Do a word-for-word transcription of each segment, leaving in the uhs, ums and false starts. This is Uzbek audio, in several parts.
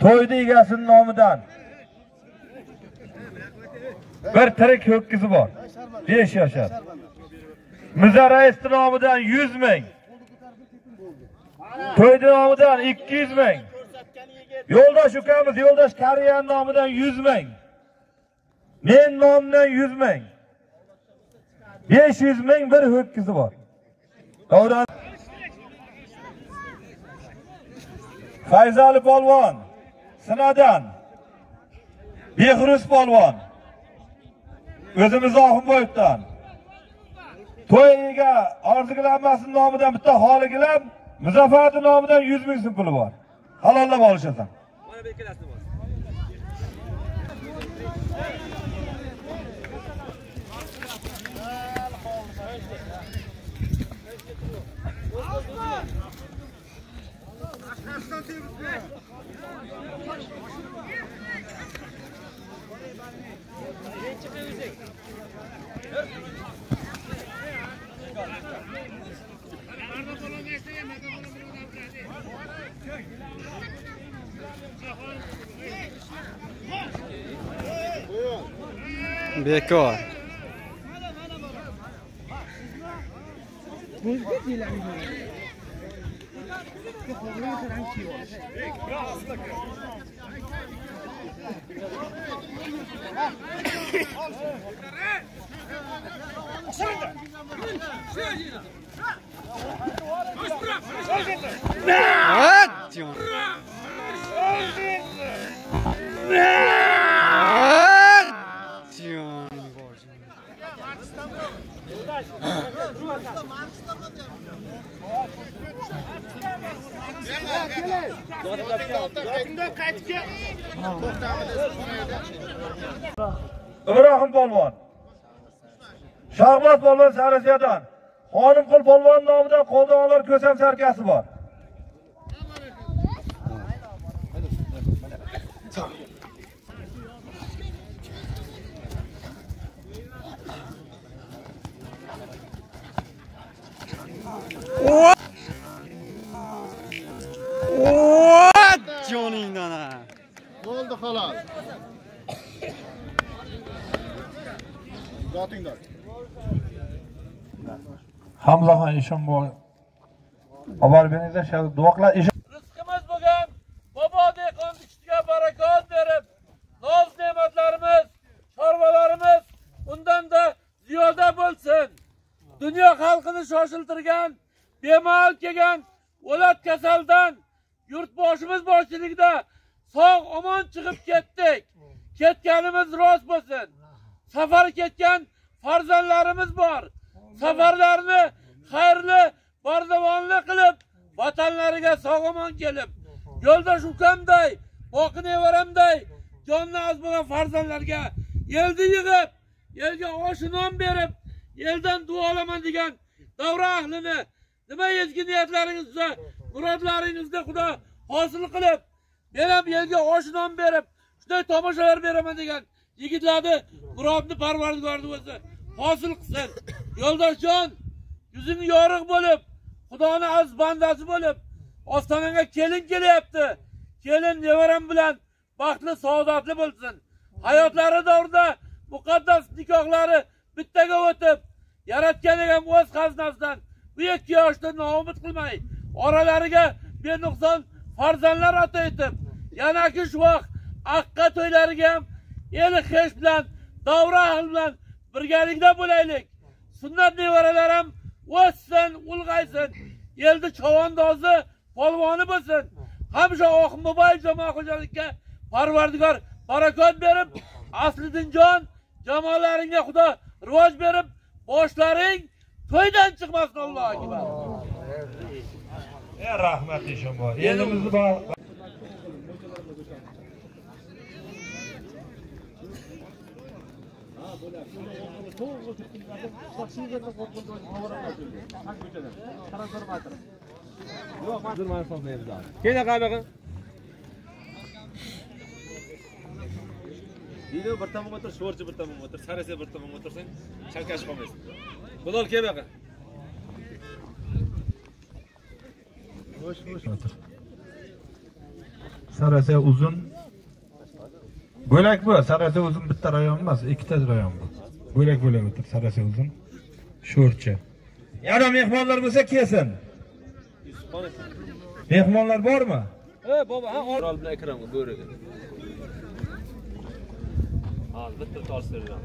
To'yda egasining nomidan bir tirik ho'kizi bor. besh yashar. Mirzo rais nomidan yuz ming. To'yda nomidan ikki yuz ming. Yo'ldosh ukamiz Yo'ldosh Kariyan nomidan yuz ming. Men nomimdan yuz ming. besh yuz ming bir ho'kizi bor. Davron Fayzali polvon Sinadan Behruz polvon o'zimiz Oxunboyevdan to'yiga orzulanmasning nomidan bitta holigilam Muzaffarning nomidan yuz ming so'm puli bor. Halollab olishasan. Mana bu ikkalasini bor. Bekor. İbrahim polvon Shahbaz polvon Sarasiyadan Xonimqul polvon nomidan qo'ldolar ko'sam sarkasi bor. Joningdan ha. Bo'ldi halol. Zotingdan. Hamzaxon ishim bor. Xabar beringizlar, shu duoqlar ish. Rizqimiz bo'lgan bobo dehqon ishtiga barakot berib, noz ne'matlarimiz, chorvalarimiz undan da ziyoda bo'lsin. Dunyo xalqini shoshiltirgan, bemalol kelgan o'lat kasaldan yurtboshimiz boshchiligida sog' omon chiqib ketdik. Ketganimiz rost bo'lsin. Safar ketgan farzandlarimiz bor. Safarlarni xayrli, bardavonli qilib, vatanlariga sog' omon kelib, yo'ldosh ukamday, boqi nevaramday jonni az bo'lgan farzandlarga elni yig'ib, elga osh non berib, eldan duo olaman degan davra ahlini nima ezgi niyatlaringizda, murodlaringizni Xudo hosil qilib, men ham elga osh non berib, shunday tomoshalar beraman degan yigitlarni murodni Parvardigorning o'zi hosil qilsin. Yo'ldoshjon, yuzing yorug' bo'lib, Xudoning aziz bandasi bo'lib, ostonanga kelin kelyapti. Kelin nevaram bilan baxtli, saodatli bo'lsin. Hayotlari davrida muqaddas nikohlari bittaga o'tib, yaratganing ham o'z xazinasidan bu ikki yoshda noumid qilmay, oralariga benuqson farzandlar ato etib, yana shu vaqt aqqa to'ylariga ham el xesh bilan, davra ahli bilan birgalikda bo'laylik. Sunnat nevaralar ham o'ssin, ulg'aysin. Elni chavandozi, polvoni bo'lsin. Hamsha Oxunboyev jamoat xo'jalikka Parvardigor barakot berib, Asliddinjon jamoalaringga Xudo rivoj berib, boshlaring to'ydan chiqmasin. Allohu akbar. Ey rahmat ishim bor. Elimizni bor. Kela qabaqa. Video bir tomonga o'tir, sho'rchi bir tomonga o'tir, sarasa bir tomonga o'tirsang, chalkash qolmaysiz. Bilol kelbaqa. Bo'sh bo'sh o'tir. Sarasa uzun. Bo'lak bu, sarasa uzun bitta rayon emas, ikkita rayon bu. Bo'lak-bo'lak o'tir, sarasa uzun. Sho'rchi. Yana mehmonlar bo'lsa kelsin. Mehmonlar bormi? E baba, ha, Orol bilan Akramga bo'raga. Ha, bitta tolsirdan.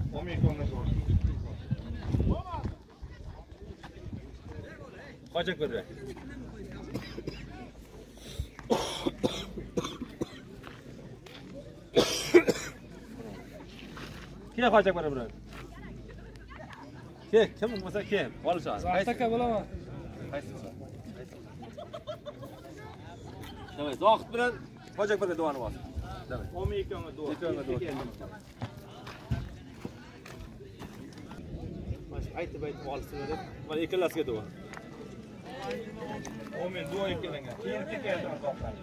Qochak berdi. Kim qochak berdi bular? Kim? Kim bo'lsa kim? Olishadi. Aka bo'laman. Qaysisi? Davay, zohid bilan qochak berdi duoni bor. Davay. o'n ikki ga duo. ikki ga duo. Mana aytib aytib olsinlar deb, mana ikkalasiga duo. Omen duo ikkalangan. Keyin keladi zohid.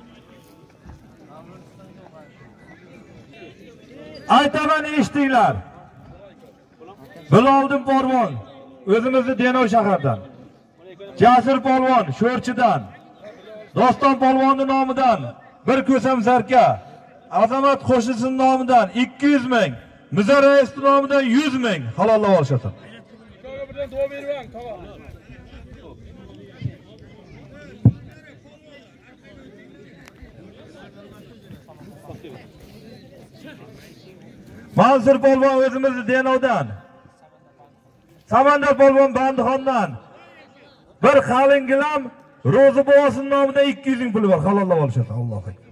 Aytaman eshitdinglar. Biloldin polvon, o'zimizni Denov shahardan. Jasur polvon Sho'rchidan. Doston polvonning nomidan bir ko'sam zarka. Azamat qo'shnisining nomidan ikki yuz ming, Muza raisning nomidan yuz ming halollab olishasiz. Tog'a birdan duo beribman, tog'a. Mansur polvon o'zimizni Denovdan. Samandar polvon Bandixondan. Bir qalin gilam Ro'zi bobosining nomidan ikki yuz ming puli bor, halollab olishasiz. Allohu akbar.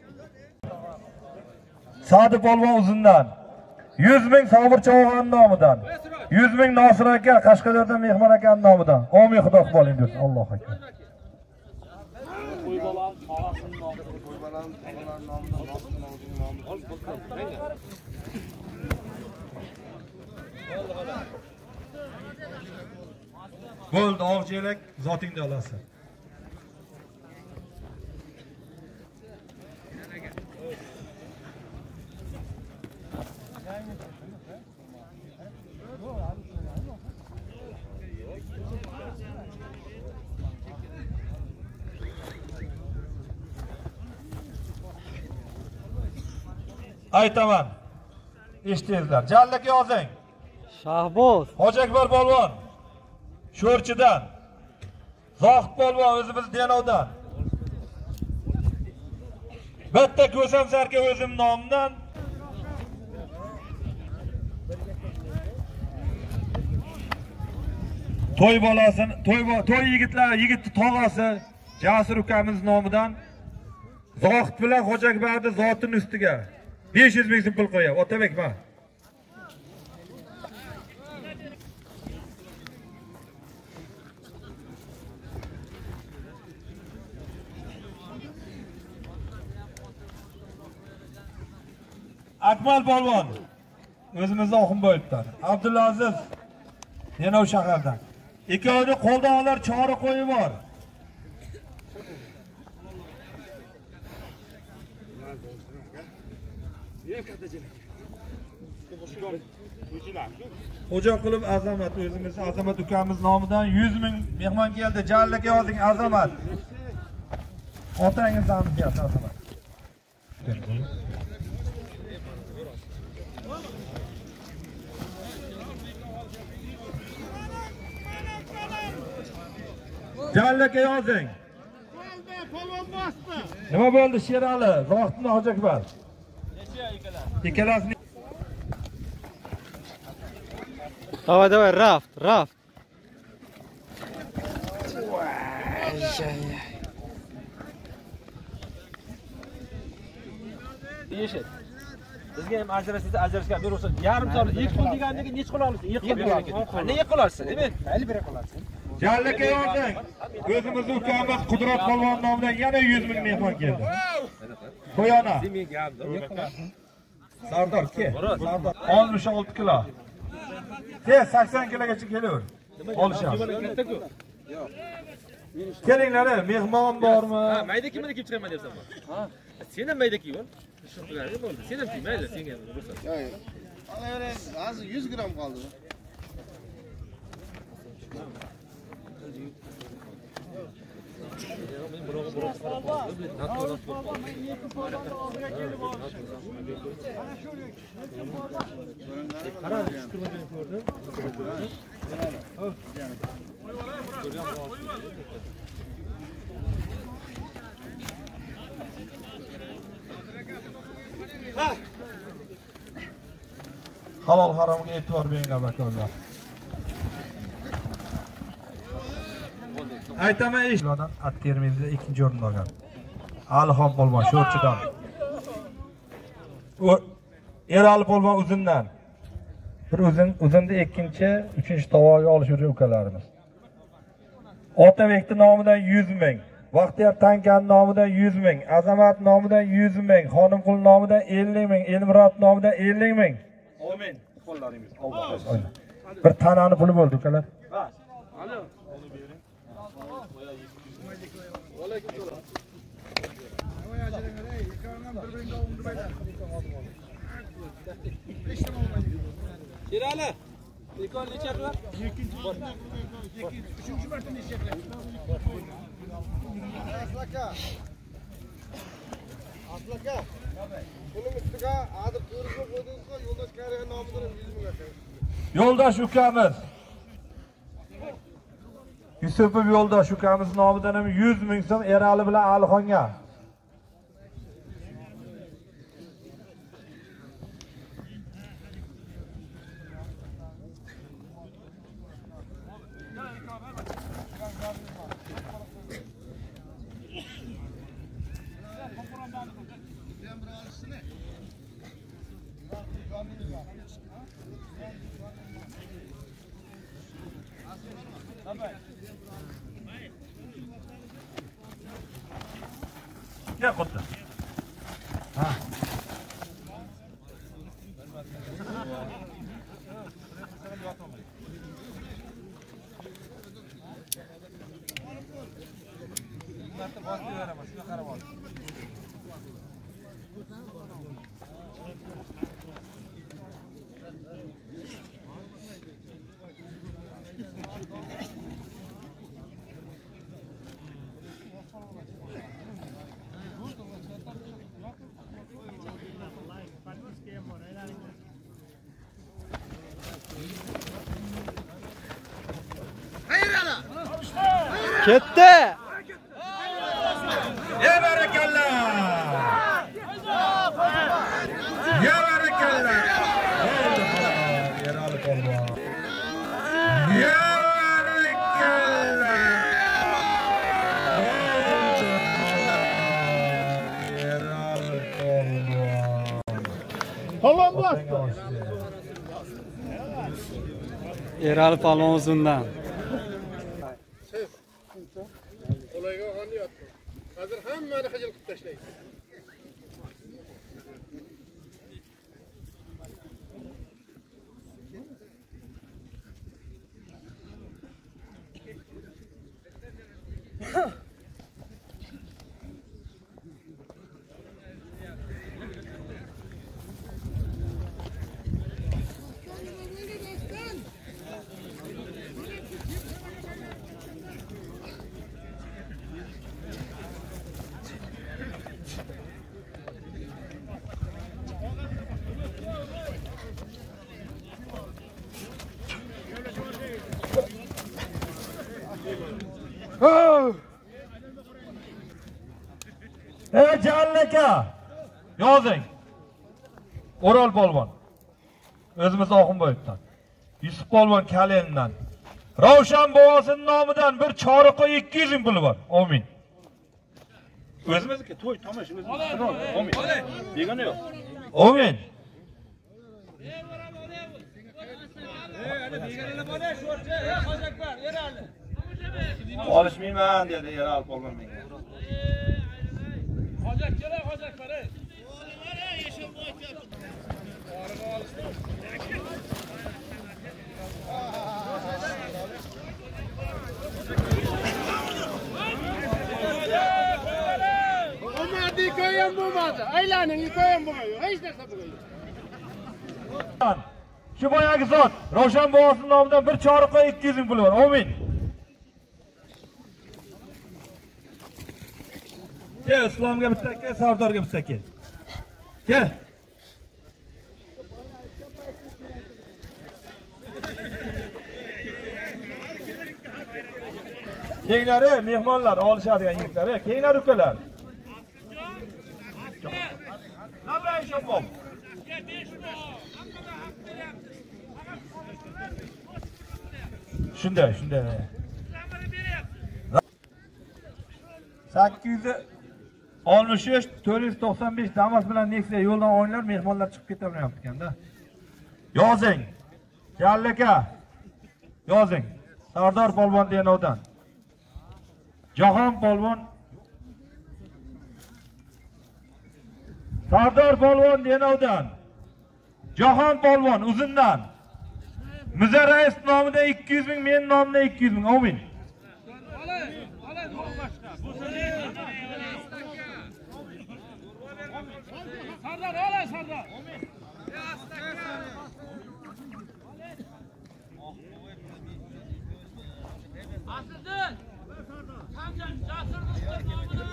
Sadi polvon Uzundan yuz ming Sobir Chavog'on nomidan, yuz ming Nosir aka Qashqadaryodan Mehmon akaning nomidan. Omin xudo qo'ling deb. Allohu akbar. Qo'y bolam, tog'asining nomidan, qo'y bolam, tog'alar nomidan, Nosirning nomidan. Bo'ldi, ovchilik zotingda olasiz. Aytaman. Eshitdingizlar. Jallik yozing. Shahboz. Hoji Akbar polvon Sho'rchidan. Zohid polvon o'zimiz Denovdan. Bitta ko'sam sarka o'zim nomidan. To'y bolasini, to'y to'y yigitlar, yigitning tog'asi Jasur ukamiz nomidan Zohid bilan Hoji Akbarning zotining ustiga besh yuz ming so'm pul qo'yib, Otabek ma. Akmal polvon o'zimizning Oxunboyevdan, Abdulaziz Denov shahardan. Ikkovini qo'ldan olar chori qo'yi bor. Xo'ja qilib Azamat o'zimiz Azamat ukamiz nomidan yuz ming mehmon keldi. Jallikka yozing Azamat. Otangizdan berdi Azamat. Jallikka yozing. Nima bo'ldi Sherali? Zohidning Hoji Akbar. Necha ikkalasi? Ikkalasi. Давай, давай, рафт, рафт. Yeshit. Bizga ham ajrashsa ajrashgan berursa, yarim soat ikki kun degandan necha qila olasiz? ikki kun degan. Nega qilarsiz, demak? Hali bera qolarsiz. Jallikka yozing. O'zimizning ukamiz Qudrat polvon nomidan yana yuz ming mehmon keldi. Qo'yona. Sardor ke. Sardor oltmish olti kilo. Tez sakson kilogacha kelaver. Olishamiz. Yo'q. Kelinglar, mehmon bormi? Ha, mayda kimni kelib chiqaman debsan bor. Ha. Sen ham mayda kiyib ol. Shu qiladi bo'ldi. Sen ham kiy, mayda senga ruxsat. Yo'q. Olavering, hozir yuz gram qoldi. Halol haromga e'tibor bering abakorlar. Aytaman ish. At Termizda ikkinchi o'rinda olgan. Alixon polvon sho'rchidan. U Erali polvon uzundan. Bir uzun, uzunda ikkinchi, uchinchi tovoqga olish uchun ukalarimiz. Otabekning nomidan yuz ming, Vaqtiyar Tankan nomidan yuz ming, Azamat nomidan yuz ming, Xonimqul nomidan ellik ming, Elmurod nomidan ellik ming. Amin. Qo'llaringiz Alloh. Bir tanani puli bo'ldi ukalar. Alo. Şirali, rekord necha qilar? ikkinchi, uchinchi marta necha qilar? Aslaka. Aslaka. Bunun ustiga hozir ko'rib qo'ydingizmi? Yo'ldosh Kariya nomidan yuz ming aka. Yo'ldosh ukamiz. Yusupov Yo'ldosh ukamiz nomidan ham yuz ming so'm Erali bilan Alixonga. Ya kota. Ha. Ketdi. Ya barakallah. Ya barakallah. Erali polvon. Ya barakallah. Erali polvon. Polvon bor. Erali polvon uzundan. Olayga qanday yotdi? Hozir hammani xijil qilib tashlaydi. Ey Jalil aka, yozing. O'rol polvon. O'zimiz Oxunboyevdan. Yusuf polvon Kalendan. Ravshan bobosining nomidan bir choriqqa ikki yuz ming puli bor. Amin. O'zimizniki to'y tomosha o'zimiz. Amin. Begona yo'q. Amin. Olishmayman dedi Erali polvon menga. Hojat kerak, hojat kerak. Olmadı, koyun bulmadı. Aylanın koyun bulmadı. Hiç narsa bulmadı. Shu boyagi zot Ravshan bobosining nomidan bir choriqqa ikki yuz ming puli bor. Amin. Kel, Islomga bitta kel, Sardorga bitta kel. Kel. Kenglari, mehmonlar olishadigan yigitlari, kenglar ukalar. Nabay shopom. Shunday, shunday. sakkiz yuz oltmish uch to'rt yuz to'qson besh Damas bilan Nexia yo'ldan o'yinlar, mehmonlar chiqib ketavermayapti ekanda. Yozing. Jallaka. Yozing. Sardor polvon Denovdan. Jahon polvon. Sardor polvon Denovdan. Jahon polvon Uzundan. Muzarais nomidan ikki yuz ming, men nomimdan ikki yuz ming. Amin. Sardar, ola Sardar. Aslıdın. Samcan, Jasır'ın nomidan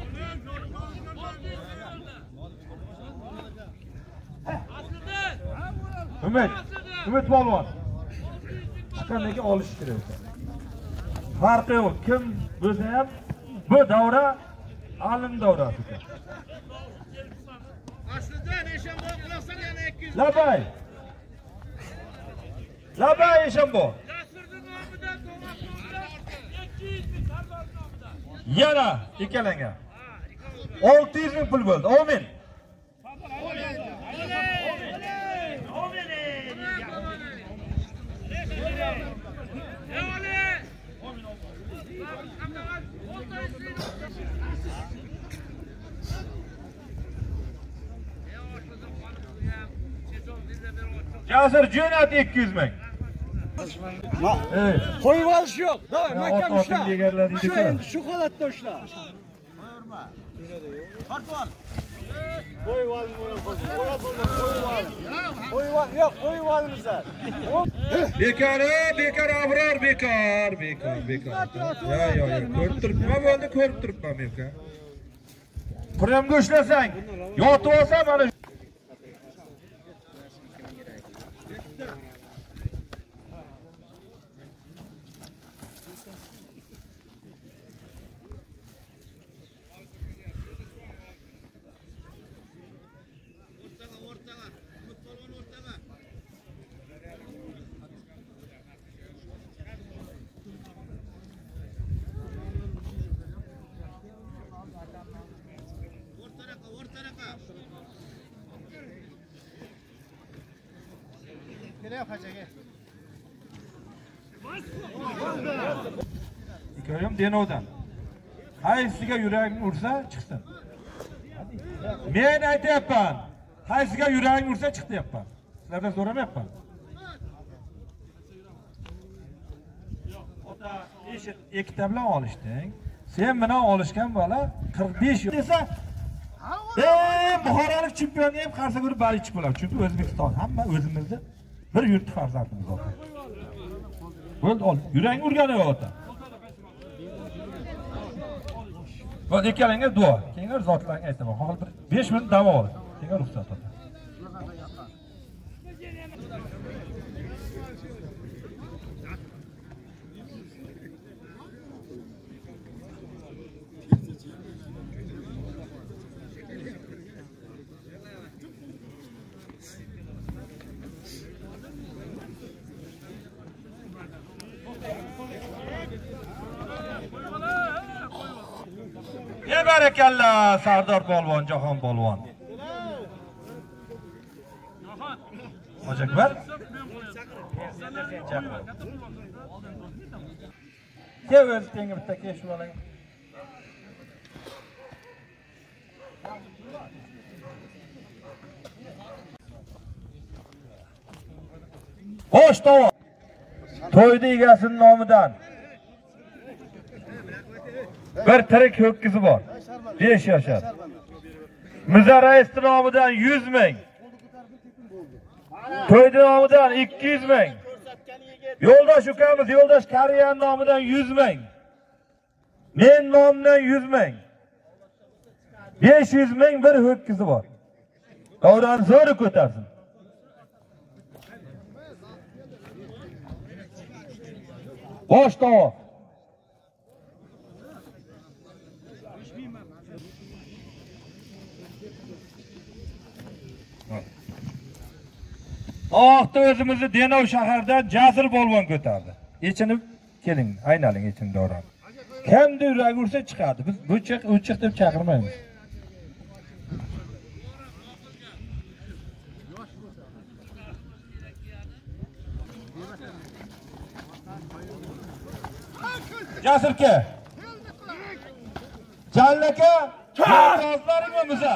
Aslıdın. Ümit, Ümit polvon. Qanday olish kerak? Farqi yo'q. Kim bo'lsa ham bu davra alim davrasi. Aslidan Eshonboy qilasan yana ikki yuz. Labay. Labay Eshonboy. Jasır'ın nomidan To'masovdan ikki yuz ming Sardor nomidan. Yana ikkalanga. olti yuz ming pul bo'ldi. Amin. Jasir jo'nat ikki yuz ming. Evet. Qo'yib olish yo'q. Davay, mahkam Ot- ushla. oting egarlar Shu deydi-ku. endi shu holatda ushla. Qo'yib ol, qo'yib ol. Yo'q, qo'yib olmizlar. Bekor, bekor Abror, bekor, bekor, bekor. Ya, ya, ya. Ko'rib turibman, bo'ldi, ko'rib turibman men uka. Quramga ushlasang, yotib olsam mana Ko'ryapman Denovdan. Qaysiga yuraging ursa chiqsin. Men aytayapman. Qaysiga yuraging ursa chiq deyapman. Sizlardan so'ramayapman. Ota, eshit, ikkita bilan olishding. Sen bilan olishgan bola qirq besh yil desa, "Ey, Buxorolik chempionni ham qarsa ko'rib baliqchi bo'ladi." Chunki O'zbekiston hamma o'zimizni bir yurt farzandimiz bor. Bo'ldi, ol. Yuraging urgani yo'q ota. Bo'ldi, ikkalangga duo. Keyingi zotlarga aytaman. Hozir bir besh minut dam ol. Keyingi ruxsat ota. Barakallah Sardor polvon, Jahon polvon. Hoji Akbar. Kel o'z tengi bitta kesh oling. Xo'sh, to'g'ri. To'yda egasining nomidan bir tirik ho'kizi bor. besh yashar. Muzarais nomidan yuz ming. To'yda nomidan ikki yuz ming. Yo'ldosh ukamiz, Yo'ldosh Kariyan nomidan yuz ming. Men nomimdan yuz ming. besh yuz ming bir ho'kizi bor. Davron zo'ri ko'tarsin. Bosh tovoq. Oqda o'zimizni Denov shaharidan Jasur polvon ko'tardi. Yechinib keling, aynaling yechin Davron. Kimni yuragi ursa chiqadi. Biz bu chiq, u chiq deb chaqirmaymiz. Jasur aka. Jallaka, yozlaringmi biza?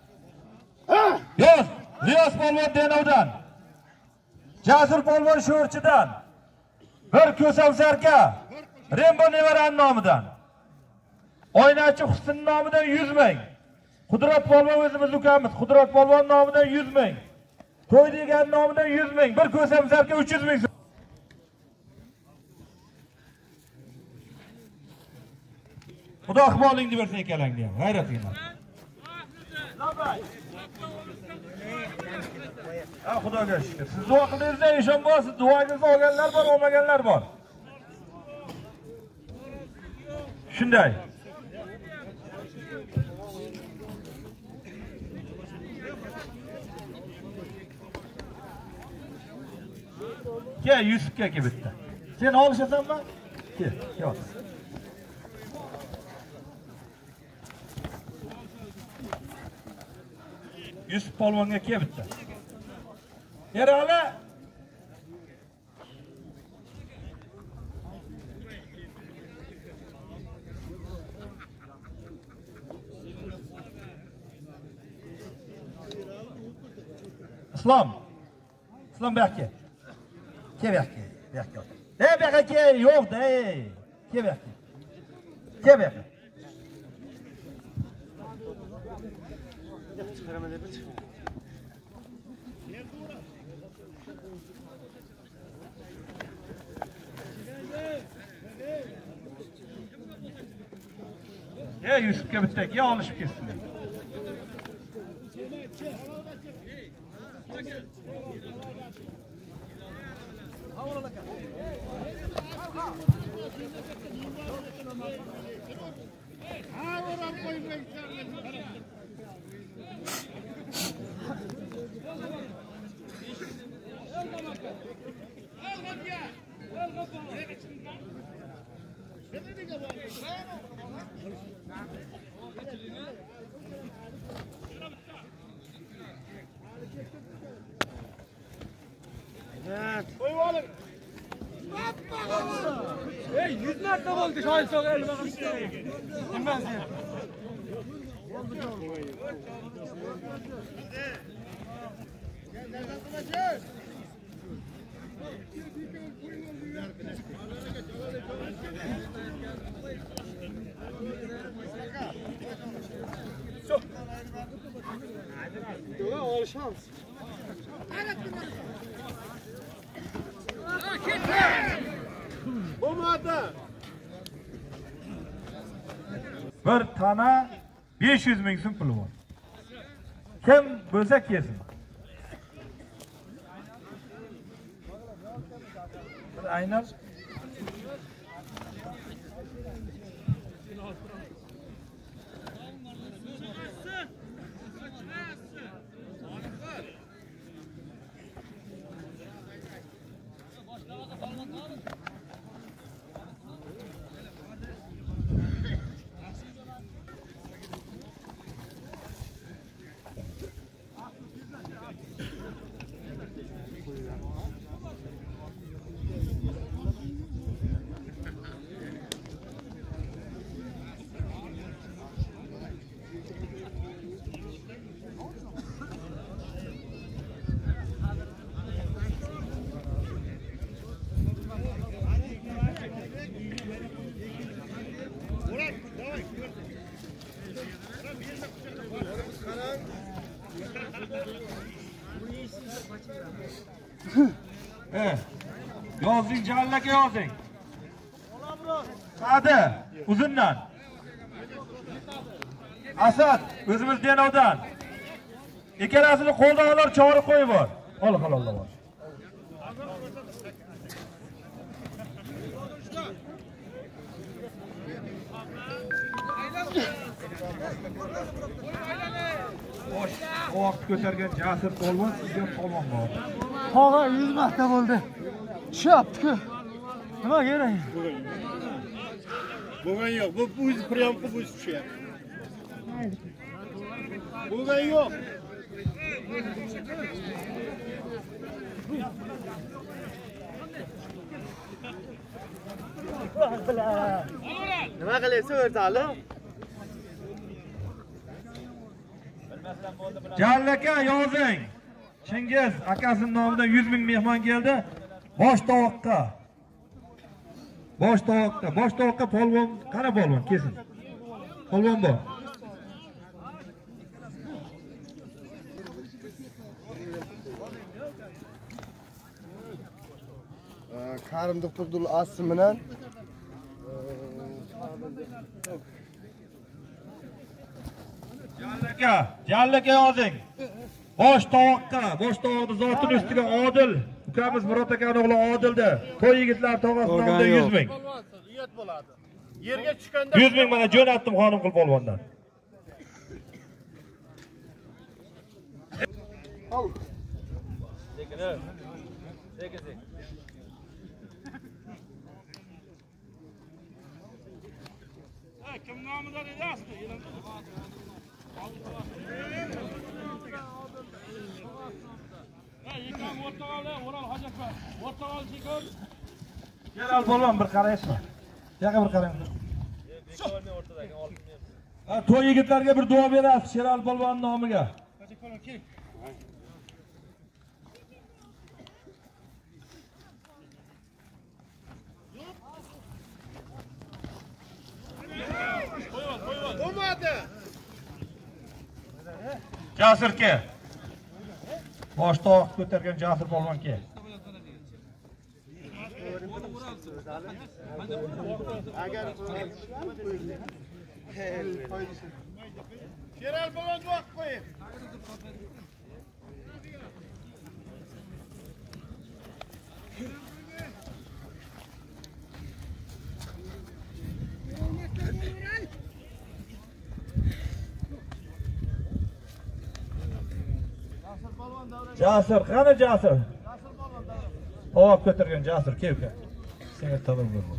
Yoz, Riyos polvon Denovdan. Jasur polvon Sho'rchidan. Bir Ko'samsarka, Rembo Nevaran nomidan. Oynachi Husn nomidan yuz ming. Qudrat polvon o'zimiz ukamiz, Qudrat polvon nomidan yuz ming. To'y degan nomidan yuz ming. Bir Ko'samsarka uch yuz ming. Xudo iqbolingni bersin ekalangni ham. G'ayratingni. Ha, Xudoga shukr. Siz duo qildingizda ishon bor, siz duoingizni olganlar bor, olmaganlar bor. Shunday. Ke Yusufga ke bitta. Sen olishasanmi? Ke, kel. Yusuf polvonga ke bitta. Yerali. Islom. Islom berke. Ke berke. Berke. Ey berke yo'q da, ey. Ke berke. Ke berke. Ya Yusufga bittak, ya olishib ketsin. Hey, yüz marta oldu şahit soğuk elime kaçtı. Bilmez ya. Dur, ol şans. Bir tana besh yuz ming so'm puli bor. Kim bo'lsa kelsin. Aynan Eh, yozing Jallaka yozing. Hadi, uzundan. Asad, o'zimiz Denovdan. Ikkalasini qo'ldagilar chorib qo'yib bor. Ol halollar bor. Bosh oq ko'targan Jasur polvon, sizga polvon bor. Tog'a yuz marta bo'ldi. Tushyapti-ku. Nima kerak? Bo'lgan yo'q. Bu o'zi priyomka bu tushyapti. Bo'lgan yo'q. Nima qilyapsiz o'rtoqlar? Jallaka yozing. Chingiz akasining nomidan yuz ming mehmon keldi. Bosh tovoqqa. Bosh tovoqqa, bosh tovoqqa polvon, qana polvon, kesin. Polvon bor. Karim doktorning asli bilan Jallaka, jallaka yozing. Bosh tovoqqa, bosh tovoqning zotining ustiga Odil, ukamiz Murod akaning o'g'li Odilda. To'y yigitlar tog'asining nomidan yuz ming. niyat bo'ladi. Yerga tushganda yuz ming mana jo'natdim xonim qil polvondan. al. Sekin. Sekin. Kim nomidan edi asli? Yekam o'rtog'ali O'ral Hojatba. O'rtog'ali Shikor. Jalal polvon bir qaraysiz. Yo'q bir qarang. O'rtadagi olib. Ha, to'y yigitlarga bir duo berasiz Sherali polvon nomiga. Bo'lmadi. Jasurga. Bosh tovoq ko'targan Jasur polvon ke. Agar Sherali polvon vaqt qo'ying. Jasur, qani Jasur? Tovoq ko'targan Jasur ke uka. Senga tabir bo'ldi.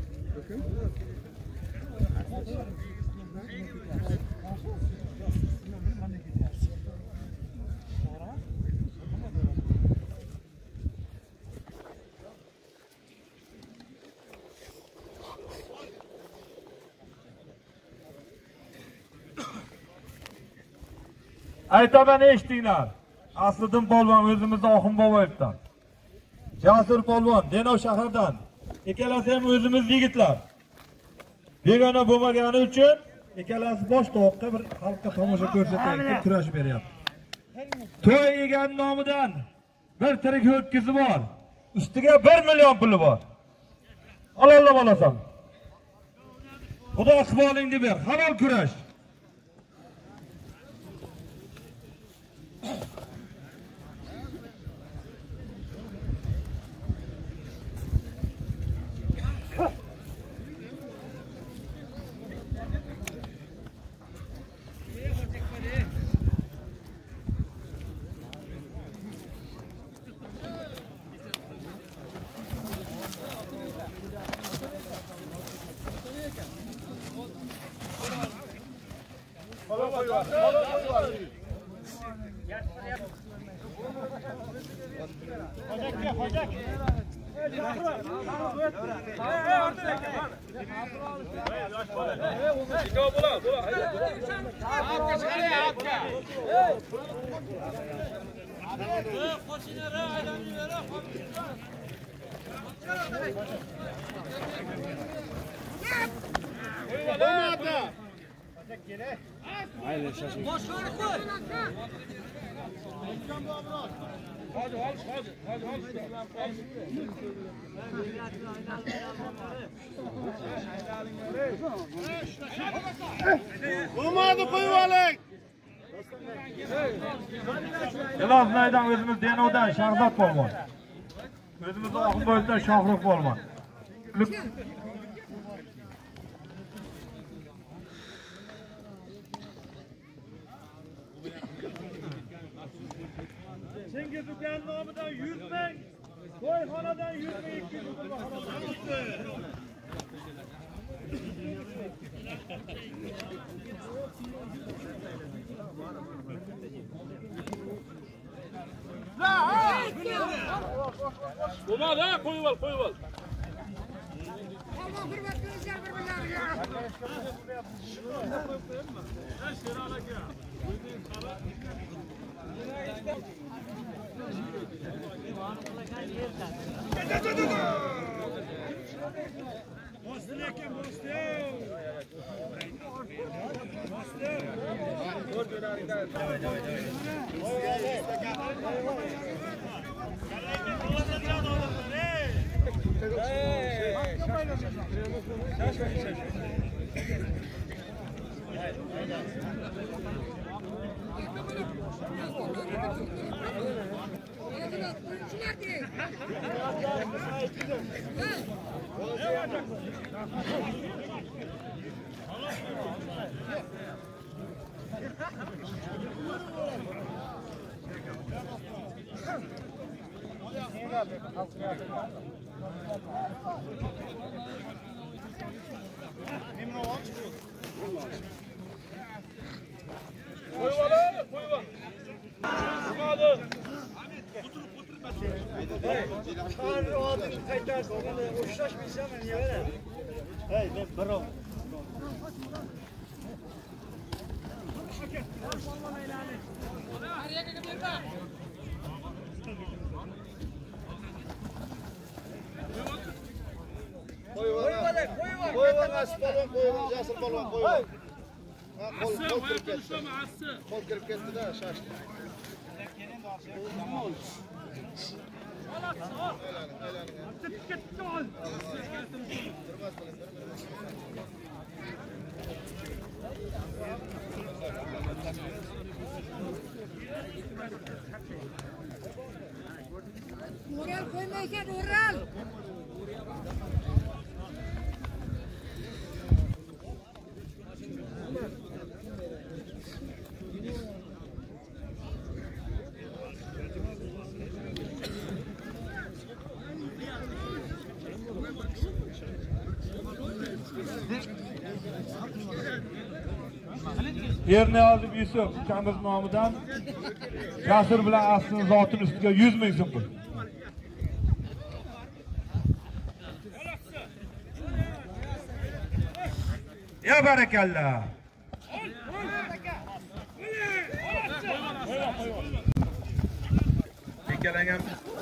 Aytaman eshtinglar. Asliddin polvon o'zimizning Oxun boboyevdan. Jasur polvon Denov shahardan. Ikkalasi ham o'zimiz yigitlar. Begona bo'lmagani uchun ikkalasi bosh tovoqqa bir xalqqa tomosha ko'rsataylik, kurash beryapti. To'y yegan nomidan bir tirik ho'kizi bor. Ustiga bir million puli bor. Alollab olasan. Xudo iqbolingni ber, halol kurash. Hadi al, hadi, hadi al. Olmadı koyuvalık. Elazığ'dan özümüz Denov'dan Şahzat Polvon. Özümüz Oxunboydan Shohruh Polvon. Çengiz Ukan nomidan yüz ming, to'yxonadan yüz ming ikki yuz Bo'lmadi, ha, qo'yib ol, qo'yib ol. Allah hurmat qilinglar bir-birlariga. Qo'yib ol, qo'yib ol. Bo'lmadi. Koyuvalık. Koyuvalık. Asıl balon koyuvalık. Jasır balon koyuvalık. Kol kol kirip ketdi. Kol kirip ketdi de şaştı. Ural koymaysan, ural. Erniyazov Yusuf ukamiz nomidan Jasur bilan Aslining zotining ustiga yuz ming so'm pul. Ya barakallah. Ikkalangam.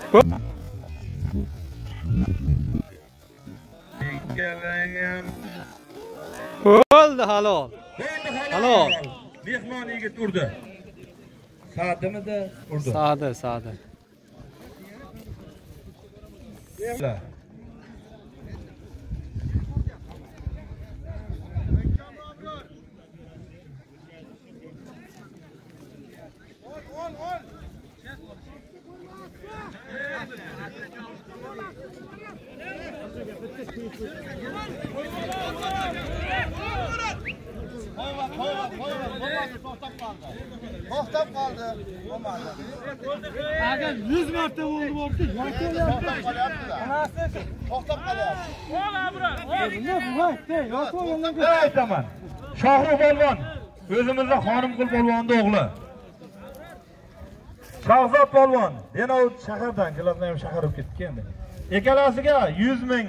Ikkalangam. Bo'ldi halol. Halol. Mehmon yigit urdi. Sa'dimida urdi. Sa'di, Sa'di. To'xtab qoldi. Bo'lmadi. Agar yuz marta bo'ldi bo'ldi. To'xtab qolyapti-da. To'xtab qolyapti. Ol, Abrar, ol. Ben aytaman. Shohruh Polvon, o'zimizda Xonimqul Polvonning o'g'li. Shahzod Polvon, Denov shahardan, Gilazdan ham shahar olib ketdik endi. Ikkalasiga yuz ming.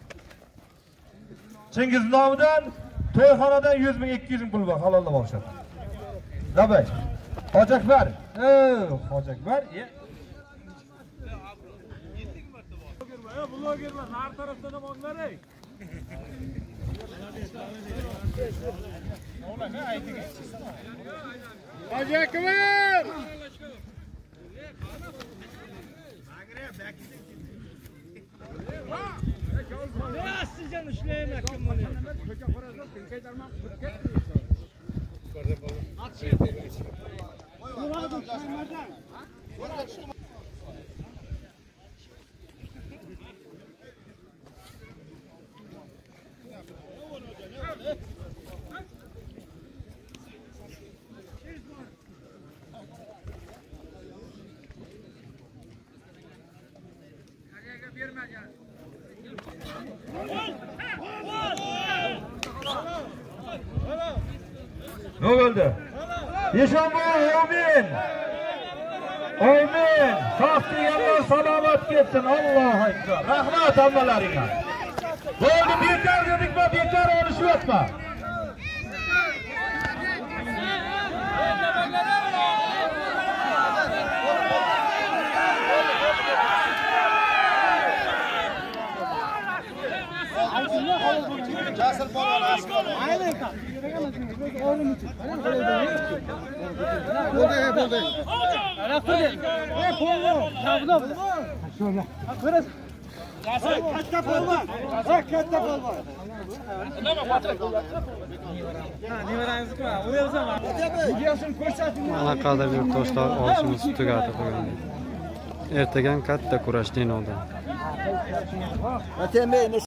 Chingiz nomidan to'yxonadan yuz ming, ikki yuz ming pul bor, halollab olishadi. Dabay. Hoji Akbar. Ey, Hoji Akbar. Blogerlar, har tarafdan ham olinglar, ey. Hoji Akbar. Ne oldu? Yaşamı amin. Amin. Sağ diyenler salamat gitsin. Allah'a ekber. Rahmet ammalarına. Oldu bekar dedik mi? Bekar oluşuyotma. Jasur polvon asıl polvon. Bo'ldi, bo'ldi. Katta polvon. Ha, katta polvon. Ana qadar yurtdoshlar olishimiz tugadi bugun. Ertagan katta kurash Denovda.